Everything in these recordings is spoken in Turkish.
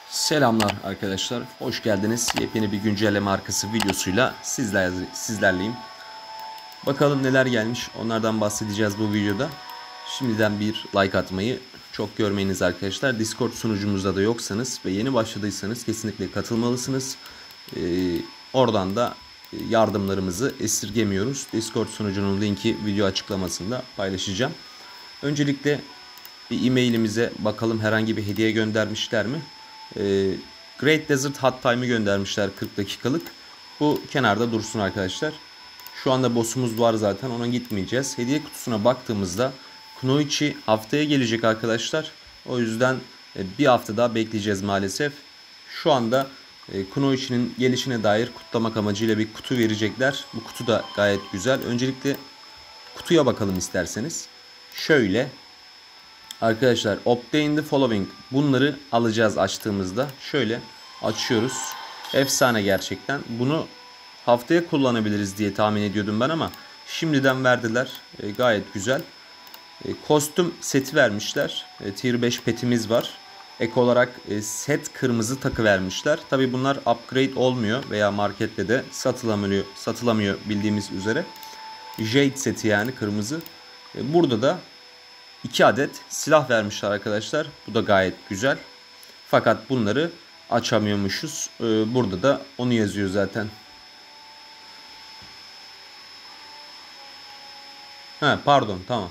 Selamlar arkadaşlar, hoş geldiniz. Yepyeni bir güncelleme arkası videosuyla sizlerleyim. Bakalım neler gelmiş, onlardan bahsedeceğiz bu videoda. Şimdiden bir like atmayı çok görmeyiniz arkadaşlar. Discord sunucumuzda da yoksanız ve yeni başladıysanız kesinlikle katılmalısınız. Oradan da yardımlarımızı esirgemiyoruz. Discord sunucunun linki video açıklamasında paylaşacağım. Öncelikle bir e-mailimize bakalım, herhangi bir hediye göndermişler mi? Great Desert Hot Time'ı göndermişler 40 dakikalık. Bu kenarda dursun arkadaşlar. Şu anda boss'umuz var zaten, ona gitmeyeceğiz. Hediye kutusuna baktığımızda Kunoichi haftaya gelecek arkadaşlar. O yüzden bir hafta daha bekleyeceğiz maalesef. Şu anda Kunoichi'nin gelişine dair kutlamak amacıyla bir kutu verecekler. Bu kutu da gayet güzel. Öncelikle kutuya bakalım isterseniz. Şöyle arkadaşlar, obtain the following, bunları alacağız açtığımızda. Şöyle açıyoruz. Efsane gerçekten. Bunu haftaya kullanabiliriz diye tahmin ediyordum ben ama şimdiden verdiler. Gayet güzel. Kostüm seti vermişler. Tier 5 petimiz var. Ek olarak set kırmızı takı vermişler. Tabi bunlar upgrade olmuyor veya markette de satılamıyor bildiğimiz üzere. Jade seti yani kırmızı. Burada da 2 adet silah vermişler arkadaşlar. Bu da gayet güzel. Fakat bunları açamıyormuşuz. Burada da onu yazıyor zaten. Pardon, tamam.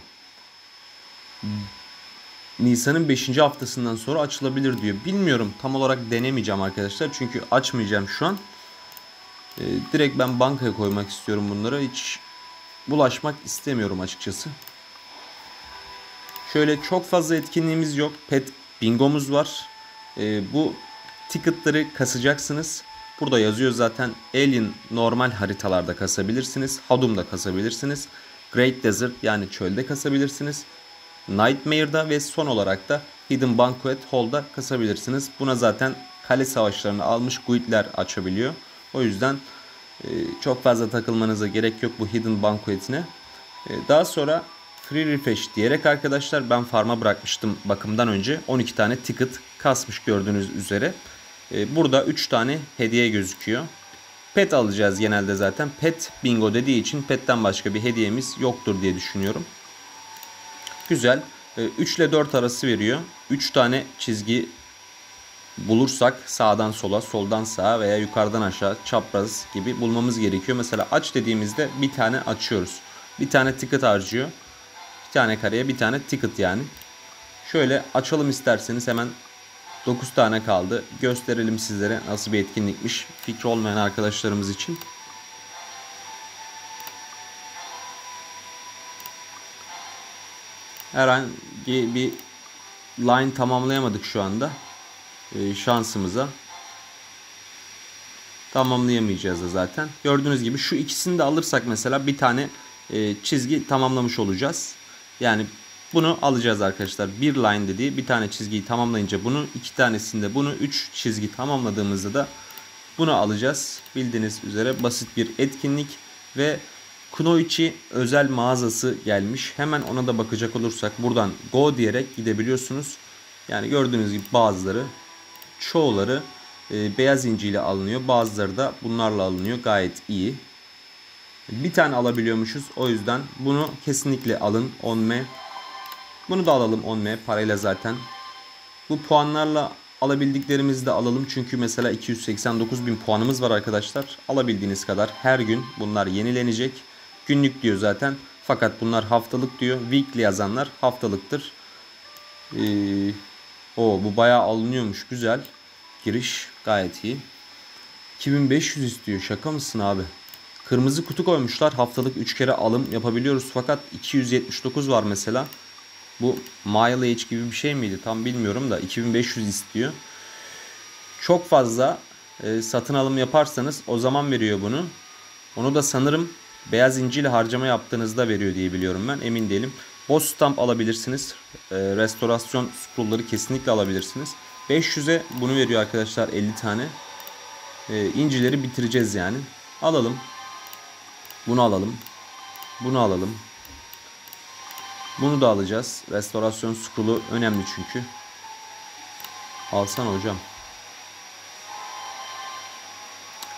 Nisan'ın 5. haftasından sonra açılabilir diyor. Bilmiyorum, tam olarak denemeyeceğim arkadaşlar. Çünkü açmayacağım şu an. Direkt ben bankaya koymak istiyorum bunları. Hiç bulaşmak istemiyorum açıkçası. Şöyle çok fazla etkinliğimiz yok. Pet bingomuz var. Bu ticket'ları kasacaksınız. Burada yazıyor zaten. Alien normal haritalarda kasabilirsiniz. Hadum'da kasabilirsiniz. Great Desert yani çölde kasabilirsiniz. Nightmare'da ve son olarak da Hidden Banquet Hall'da kasabilirsiniz. Buna zaten kale savaşlarını almış guildler açabiliyor. O yüzden çok fazla takılmanıza gerek yok bu Hidden Banquet'ine. Daha sonra Free Refresh diyerek arkadaşlar, ben farm'a bırakmıştım bakımdan önce. 12 tane ticket kasmış gördüğünüz üzere. Burada 3 tane hediye gözüküyor. Pet alacağız genelde zaten. Pet bingo dediği için petten başka bir hediyemiz yoktur diye düşünüyorum. Güzel. 3 ile 4 arası veriyor. 3 tane çizgi bulursak sağdan sola, soldan sağa veya yukarıdan aşağı çapraz gibi bulmamız gerekiyor. Mesela aç dediğimizde bir tane açıyoruz. Bir tane ticket harcıyor. Bir tane kareye bir tane ticket yani. Şöyle açalım isterseniz, hemen 9 tane kaldı. Gösterelim sizlere nasıl bir etkinlikmiş, fikri olmayan arkadaşlarımız için. Herhangi bir line tamamlayamadık şu anda. Şansımıza. Tamamlayamayacağız da zaten. Gördüğünüz gibi şu ikisini de alırsak mesela bir tane çizgi tamamlamış olacağız. Yani bunu alacağız arkadaşlar. Bir line dediği, bir tane çizgiyi tamamlayınca bunu, iki tanesinde bunu, 3 çizgi tamamladığımızda da bunu alacağız. Bildiğiniz üzere basit bir etkinlik ve Kunoichi özel mağazası gelmiş. Hemen ona da bakacak olursak buradan go diyerek gidebiliyorsunuz. Yani gördüğünüz gibi bazıları, çoğuları beyaz inciyle alınıyor. Bazıları da bunlarla alınıyor. Gayet iyi. Bir tane alabiliyormuşuz. O yüzden bunu kesinlikle alın. 10M. Bunu da alalım 10M parayla zaten. Bu puanlarla alabildiklerimizi de alalım. Çünkü mesela 289.000 puanımız var arkadaşlar. Alabildiğiniz kadar her gün bunlar yenilenecek. Günlük diyor zaten. Fakat bunlar haftalık diyor. Weekly yazanlar haftalıktır. Bu bayağı alınıyormuş. Güzel. Giriş gayet iyi. 2500 istiyor. Şaka mısın abi? Kırmızı kutu koymuşlar. Haftalık 3 kere alım yapabiliyoruz. Fakat 279 var mesela. Bu mileage gibi bir şey miydi? Tam bilmiyorum da 2500 istiyor. Çok fazla satın alım yaparsanız o zaman veriyor bunu. Onu da sanırım beyaz inciyle harcama yaptığınızda veriyor diye biliyorum ben. Emin değilim. Boss stamp alabilirsiniz. Restorasyon scroll'ları kesinlikle alabilirsiniz. 500'e bunu veriyor arkadaşlar, 50 tane. İncileri bitireceğiz yani. Alalım. Bunu alalım. Bunu alalım. Bunu da alacağız. Restorasyon scroll'u önemli çünkü. Alsana hocam.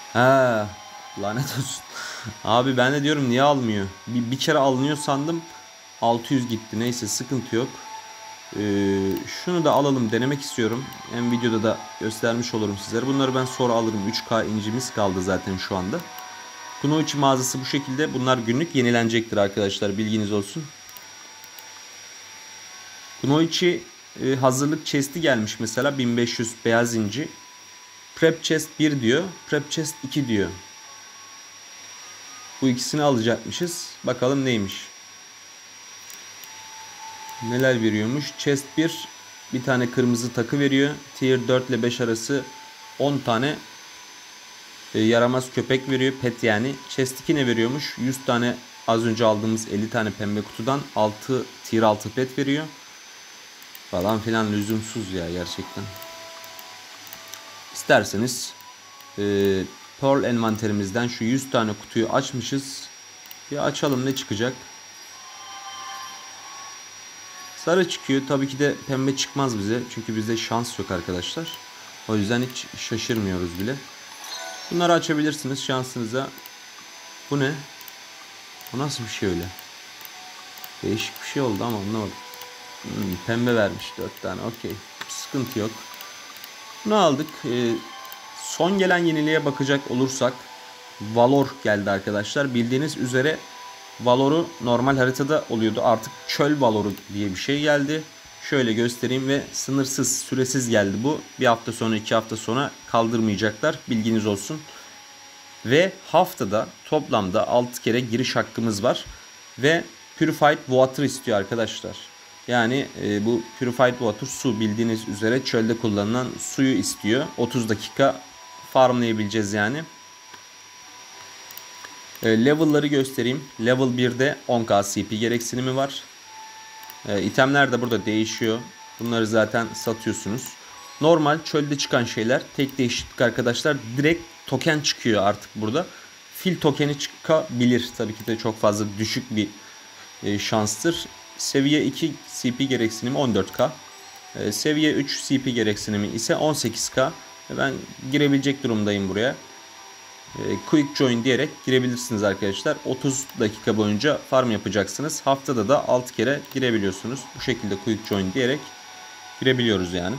Ha, lanet olsun. Abi ben de diyorum niye almıyor? Bir kere alınıyor sandım. 600 gitti. Neyse sıkıntı yok. Şunu da alalım, denemek istiyorum. Hem videoda da göstermiş olurum sizlere. Bunları ben sonra alırım. 3K incimiz kaldı zaten şu anda. Kunoichi mağazası bu şekilde. Bunlar günlük yenilenecektir arkadaşlar. Bilginiz olsun. Kunoichi hazırlık chest'i gelmiş mesela. 1500 beyaz inci. Prep chest 1 diyor. Prep chest 2 diyor. Bu ikisini alacakmışız. Bakalım neymiş. Neler veriyormuş? Chest bir tane kırmızı takı veriyor. Tier 4 ile 5 arası 10 tane yaramaz köpek veriyor. Pet yani. Chest 2 ne veriyormuş? 100 tane az önce aldığımız 50 tane pembe kutudan 6 tier 6 pet veriyor. Falan filan, lüzumsuz ya gerçekten. İsterseniz Pearl envanterimizden şu 100 tane kutuyu açmışız. Bir açalım, ne çıkacak? Sarı çıkıyor. Tabii ki de pembe çıkmaz bize. Çünkü bizde şans yok arkadaşlar. O yüzden hiç şaşırmıyoruz bile. Bunları açabilirsiniz şansınıza. Bu ne? Bu nasıl bir şey öyle? Değişik bir şey oldu ama anlamadım. Pembe vermiş 4 tane. Okey. Sıkıntı yok. Bunu aldık. Son gelen yeniliğe bakacak olursak Valor geldi arkadaşlar. Bildiğiniz üzere Valor'u normal haritada oluyordu. Artık çöl Valor'u diye bir şey geldi. Şöyle göstereyim ve sınırsız, süresiz geldi bu. Bir hafta sonra, 2 hafta sonra kaldırmayacaklar. Bilginiz olsun. Ve haftada toplamda 6 kere giriş hakkımız var. Ve Purified Water istiyor arkadaşlar. Yani bu Purified Water su, bildiğiniz üzere çölde kullanılan suyu istiyor. 30 dakika farmlayabileceğiz yani. Level'ları göstereyim. Level 1'de 10k CP gereksinimi var. İtemler de burada değişiyor. Bunları zaten satıyorsunuz. Normal çölde çıkan şeyler, tek değişiklik arkadaşlar, direkt token çıkıyor artık burada. Fil tokeni çıkabilir. Tabii ki de çok fazla düşük bir şanstır. Seviye 2 CP gereksinimi 14k. Seviye 3 CP gereksinimi ise 18k. Ben girebilecek durumdayım buraya. Quick Join diyerek girebilirsiniz arkadaşlar. 30 dakika boyunca farm yapacaksınız. Haftada da 6 kere girebiliyorsunuz. Bu şekilde Quick Join diyerek girebiliyoruz yani.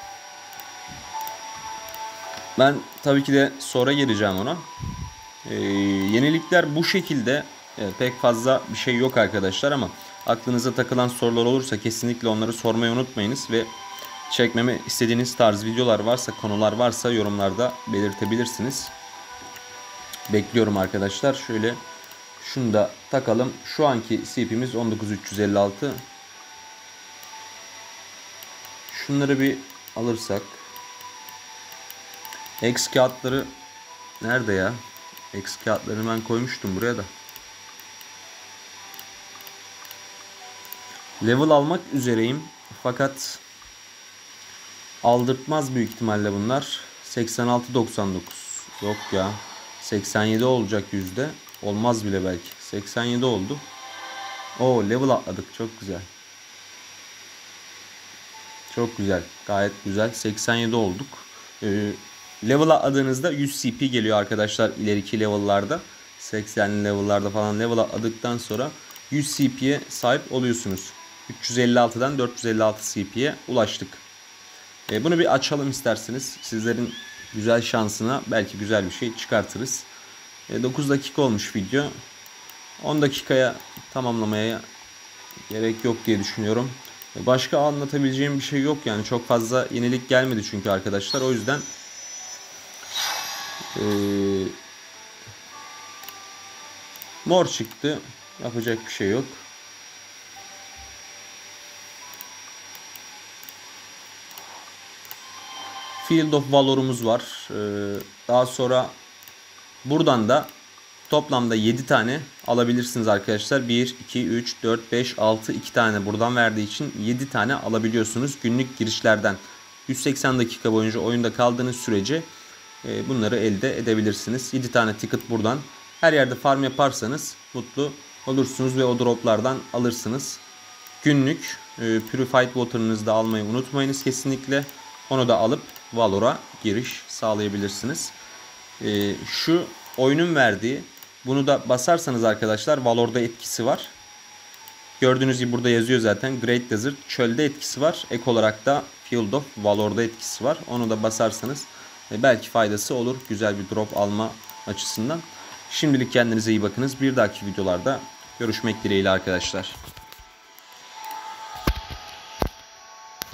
Ben tabii ki de sonra geleceğim ona. Yenilikler bu şekilde. Pek fazla bir şey yok arkadaşlar ama aklınıza takılan sorular olursa kesinlikle onları sormayı unutmayınız ve çekmemi istediğiniz tarz videolar varsa, konular varsa yorumlarda belirtebilirsiniz. Bekliyorum arkadaşlar. Şöyle şunu da takalım. Şu anki CP'miz 19356. Şunları bir alırsak. X kağıtları nerede ya? X kağıtlarını ben koymuştum buraya da. Level almak üzereyim. Fakat aldırtmaz büyük ihtimalle bunlar. 86-99. Yok ya. 87 olacak yüzde. Olmaz bile belki. 87 oldu. Oo, level atladık. Çok güzel. Çok güzel. Gayet güzel. 87 olduk. Level atladığınızda 100 CP geliyor arkadaşlar ileriki level'larda. 80'li level'larda falan level atladıktan sonra 100 CP'ye sahip oluyorsunuz. 356'dan 456 CP'ye ulaştık. Bunu bir açalım isterseniz. Sizlerin güzel şansına belki güzel bir şey çıkartırız. 9 dakika olmuş video. 10 dakikaya tamamlamaya gerek yok diye düşünüyorum. Başka anlatabileceğim bir şey yok yani. Çok fazla yenilik gelmedi çünkü arkadaşlar. O yüzden mor çıktı. Yapacak bir şey yok. Field of Valor'umuz var. Daha sonra buradan da toplamda 7 tane alabilirsiniz arkadaşlar. 1, 2, 3, 4, 5, 6, 2 tane buradan verdiği için 7 tane alabiliyorsunuz günlük girişlerden. 180 dakika boyunca oyunda kaldığınız sürece bunları elde edebilirsiniz. 7 tane ticket buradan. Her yerde farm yaparsanız mutlu olursunuz ve o droplardan alırsınız. Günlük Purified Water'ınızı da almayı unutmayınız kesinlikle. Onu da alıp Valor'a giriş sağlayabilirsiniz. Şu oyunun verdiği, bunu da basarsanız arkadaşlar Valor'da etkisi var. Gördüğünüz gibi burada yazıyor zaten. Great Desert çölde etkisi var. Ek olarak da Field of Valor'da etkisi var. Onu da basarsanız belki faydası olur. Güzel bir drop alma açısından. Şimdilik kendinize iyi bakınız. Bir dahaki videolarda görüşmek dileğiyle arkadaşlar.